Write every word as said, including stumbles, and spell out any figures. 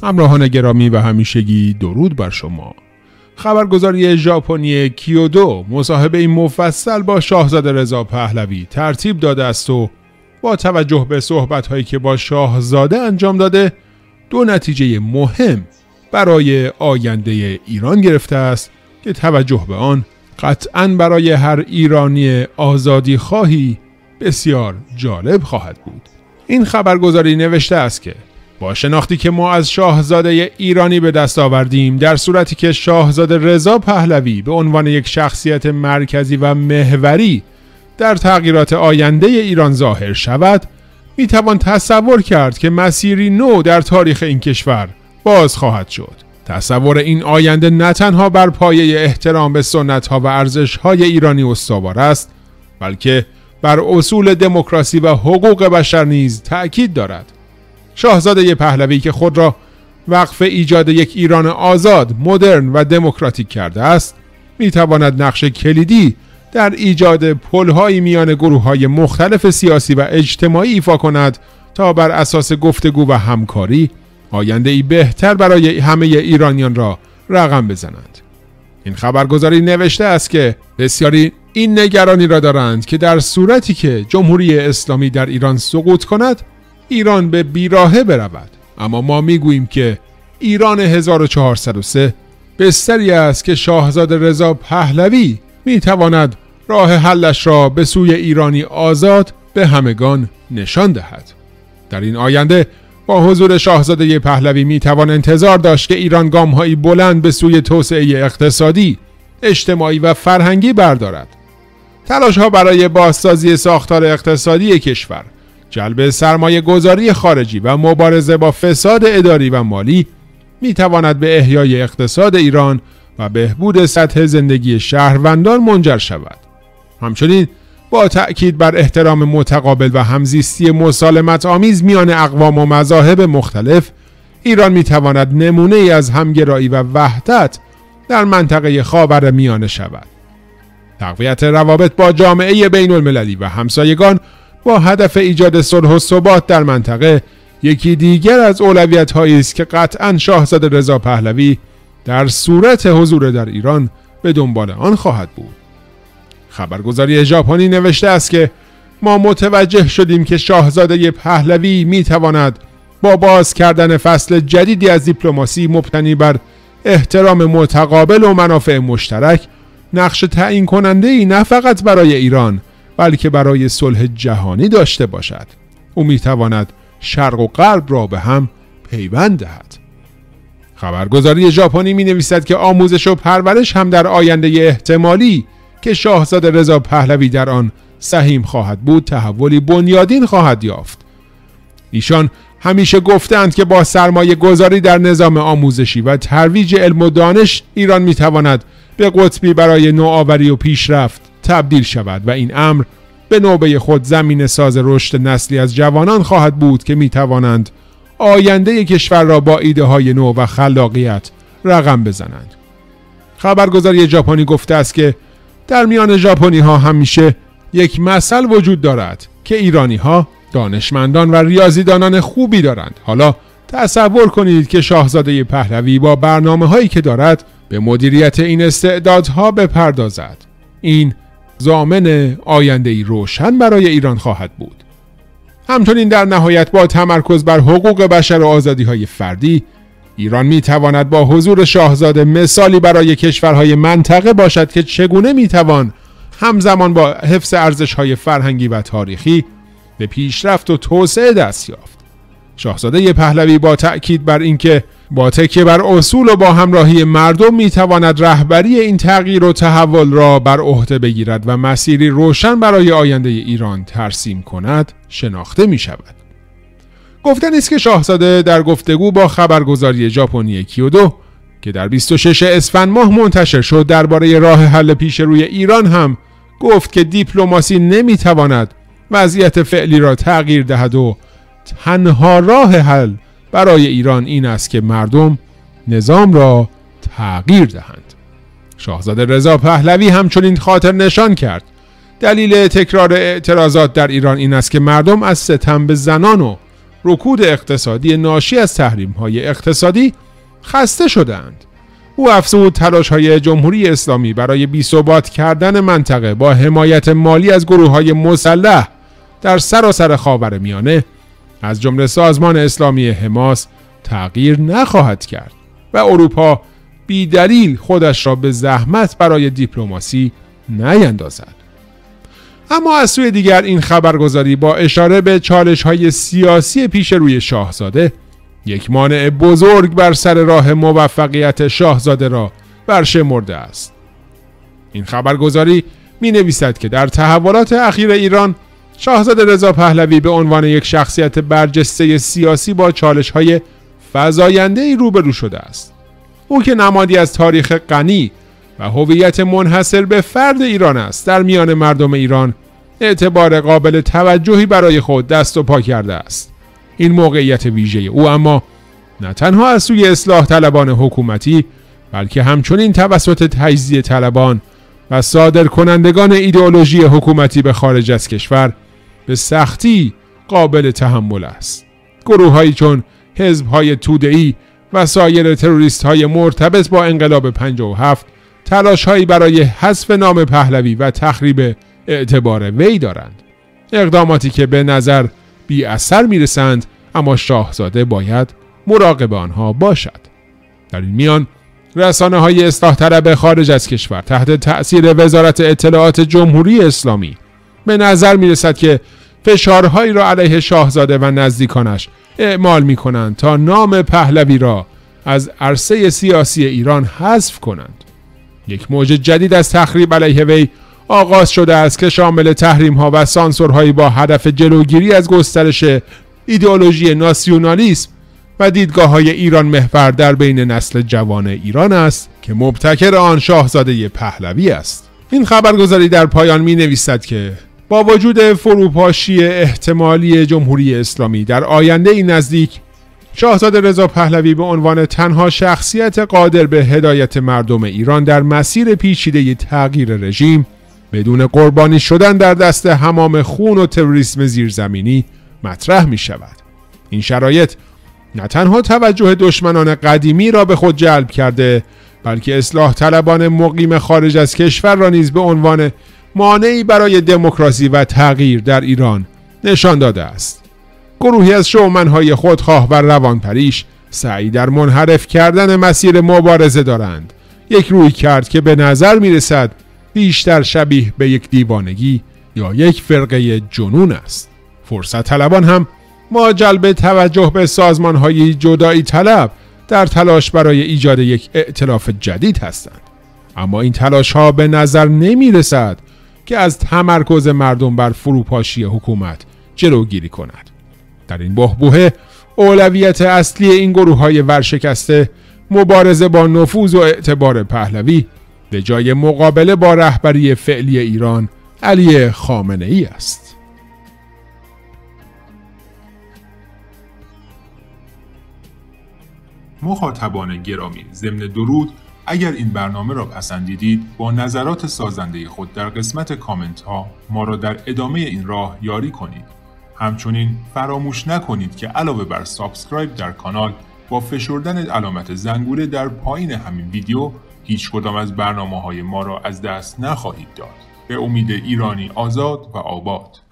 همراهان گرامی و همیشگی درود بر شما. خبرگزاری ژاپنی کیودو مصاحبه مفصل با شاهزاده رضا پهلوی ترتیب داده است و با توجه به صحبت‌هایی که با شاهزاده انجام داده دو نتیجه مهم برای آینده ایران گرفته است که توجه به آن قطعاً برای هر ایرانی آزادی خواهی بسیار جالب خواهد بود. این خبرگزاری نوشته است که با شناختی که ما از شاهزاده ایرانی به دست آوردیم، در صورتی که شاهزاده رضا پهلوی به عنوان یک شخصیت مرکزی و محوری در تغییرات آینده ایران ظاهر شود، می توان تصور کرد که مسیری نو در تاریخ این کشور باز خواهد شد. تصور این آینده نه تنها بر پایه احترام به سنت‌ها و ارزش‌های ایرانی استوار است، بلکه بر اصول دموکراسی و حقوق بشر نیز تأکید دارد. شاهزاده پهلوی که خود را وقف ایجاد یک ایران آزاد، مدرن و دموکراتیک کرده است، می تواند نقش کلیدی در ایجاد پل‌های میان گروه‌های مختلف سیاسی و اجتماعی ایفا کند تا بر اساس گفتگو و همکاری آینده‌ای بهتر برای همه ایرانیان را رقم بزنند. این خبرگزاری نوشته است که بسیاری این نگرانی را دارند که در صورتی که جمهوری اسلامی در ایران سقوط کند، ایران به بیراهه برود. اما ما میگوییم که ایران هزار و چهارصد و سه بستری است که شاهزاده رضا پهلوی میتواند راه حلش را به سوی ایرانی آزاد به همگان نشان دهد. در این آینده با حضور شاهزاده پهلوی میتوان انتظار داشت که ایران گام‌هایی بلند به سوی توسعه اقتصادی، اجتماعی و فرهنگی بردارد. تلاش‌ها برای بازسازی ساختار اقتصادی کشور، جلب سرمایه گذاری خارجی و مبارزه با فساد اداری و مالی می تواند به احیای اقتصاد ایران و بهبود سطح زندگی شهروندان منجر شود. همچنین با تأکید بر احترام متقابل و همزیستی مسالمت آمیز میان اقوام و مذاهب مختلف، ایران می تواند نمونه ای از همگرایی و وحدت در منطقه خاورمیانه شود. تقویت روابط با جامعه بین المللی و همسایگان با هدف ایجاد صلح و ثبات در منطقه یکی دیگر از اولویت‌هایی است که قطعاً شاهزاده رضا پهلوی در صورت حضور در ایران به دنبال آن خواهد بود. خبرگزاری ژاپنی نوشته است که ما متوجه شدیم که شاهزاده پهلوی می‌تواند با باز کردن فصل جدیدی از دیپلماسی مبتنی بر احترام متقابل و منافع مشترک نقش تعیین کننده‌ای نه فقط برای ایران بلکه برای صلح جهانی داشته باشد. او می‌تواند شرق و غرب را به هم پیوند دهد. خبرگزاری ژاپنی می‌نویسد که آموزش و پرورش هم در آینده احتمالی که شاهزاده رضا پهلوی در آن سهیم خواهد بود تحولی بنیادین خواهد یافت. ایشان همیشه گفتند که با سرمایه گذاری در نظام آموزشی و ترویج علم و دانش ایران می‌تواند به قطبی برای نوآوری و پیشرفت تبدیل شود و این امر به نوبه خود زمین ساز رشد نسلی از جوانان خواهد بود که می توانند آینده کشور را با ایده های نو و خلاقیت رقم بزنند. خبرگزاری ژاپنی گفته است که در میان ژاپنی ها همیشه یک مثل وجود دارد که ایرانی ها دانشمندان و ریاضیدانان خوبی دارند. حالا تصور کنید که شاهزاده پهلوی با برنامه هایی که دارد به مدیریت این استعدادها بپردازد. این ضامن آینده‌ای روشن برای ایران خواهد بود. همچنین در نهایت با تمرکز بر حقوق بشر و آزادی‌های فردی، ایران می‌تواند با حضور شاهزاده مثالی برای کشورهای منطقه باشد که چگونه می‌توان همزمان با حفظ ارزش‌های فرهنگی و تاریخی به پیشرفت و توسعه دست یافت. شاهزاده پهلوی با تأکید بر اینکه با تکیه بر اصول و با همراهی مردم میتواند رهبری این تغییر و تحول را بر عهده بگیرد و مسیری روشن برای آینده ایران ترسیم کند شناخته می شود. گفتن است که شاهزاده در گفتگو با خبرگزاری ژاپنی کیودو که در بیست و ششم اسفند ماه منتشر شد درباره راه حل پیش روی ایران هم گفت که دیپلماسی نمیتواند وضعیت فعلی را تغییر دهد و تنها راه حل برای ایران این است که مردم نظام را تغییر دهند. شاهزاده رضا پهلوی همچنین خاطر نشان کرد دلیل تکرار اعتراضات در ایران این است که مردم از ستم به زنان و رکود اقتصادی ناشی از تحریم‌های اقتصادی خسته شدند. او افزود تلاش‌های جمهوری اسلامی برای بی‌ثبات کردن منطقه با حمایت مالی از گروه‌های مسلح در سراسر خاورمیانه از جمله سازمان اسلامی حماس تغییر نخواهد کرد و اروپا بی دلیل خودش را به زحمت برای دیپلماسی نیندازد. اما از سوی دیگر این خبرگزاری با اشاره به چالش‌های سیاسی پیش روی شاهزاده یک مانع بزرگ بر سر راه موفقیت شاهزاده را برشمرده است. این خبرگزاری می نویسد که در تحولات اخیر ایران شاهزاده رضا پهلوی به عنوان یک شخصیت برجسته سیاسی با چالش‌های فزاینده‌ای روبرو شده است. او که نمادی از تاریخ غنی و هویت منحصر به فرد ایران است، در میان مردم ایران اعتبار قابل توجهی برای خود دست و پا کرده است. این موقعیت ویژه او اما نه تنها از سوی اصلاح طلبان حکومتی بلکه همچنین توسط تجزیه طلبان و صادر کنندگان ایدئولوژی حکومتی به خارج از کشور به سختی قابل تحمل است. گروه‌هایی چون حزب‌های توده‌ای و سایر تروریست‌های مرتبط با انقلاب پنجاه و هفت تلاش‌هایی برای حذف نام پهلوی و تخریب اعتبار وی دارند. اقداماتی که به نظر بی اثر میرسند، اما شاهزاده باید مراقب آنها باشد. در این میان رسانه‌های اصلاح طلب خارج از کشور تحت تأثیر وزارت اطلاعات جمهوری اسلامی به نظر میرسد که فشارهایی را علیه شاهزاده و نزدیکانش اعمال می‌کنند تا نام پهلوی را از عرصه سیاسی ایران حذف کنند. یک موج جدید از تخریب علیه وی آغاز شده است که شامل تحریم‌ها و سانسورهایی با هدف جلوگیری از گسترش ایدئولوژی ناسیونالیسم و دیدگاه‌های ایران محور در بین نسل جوان ایران است که مبتکر آن شاهزاده پهلوی است. این خبرگزاری در پایان می‌نویسد که با وجود فروپاشی احتمالی جمهوری اسلامی در آینده نزدیک، شاهزاده رضا پهلوی به عنوان تنها شخصیت قادر به هدایت مردم ایران در مسیر پیچیده تغییر رژیم بدون قربانی شدن در دست حمام خون و تروریسم زیرزمینی مطرح می شود. این شرایط نه تنها توجه دشمنان قدیمی را به خود جلب کرده، بلکه اصلاح طلبان مقیم خارج از کشور را نیز به عنوان مانعی برای دموکراسی و تغییر در ایران نشان داده است. گروهی از شومنهای خودخواه و روانپریش سعی در منحرف کردن مسیر مبارزه دارند. یک روی کرد که به نظر می رسد بیشتر شبیه به یک دیوانگی یا یک فرقه جنون است. فرصت طلبان هم ما جلب توجه به سازمان‌های جدایی طلب در تلاش برای ایجاد یک ائتلاف جدید هستند. اما این تلاش‌ها به نظر نمی رسد که از تمرکز مردم بر فروپاشی حکومت جلوگیری کند. در این بحبوحه اولویت اصلی این گروه‌های ورشکسته مبارزه با نفوذ و اعتبار پهلوی به جای مقابله با رهبری فعلی ایران علی خامنه‌ای است. مخاطبان گرامی، ضمن درود، اگر این برنامه را پسندیدید با نظرات سازنده خود در قسمت کامنت ها ما را در ادامه این راه یاری کنید. همچنین فراموش نکنید که علاوه بر سابسکرایب در کانال با فشردن علامت زنگوله در پایین همین ویدیو هیچ کدام از برنامه های ما را از دست نخواهید داد. به امید ایرانی آزاد و آباد.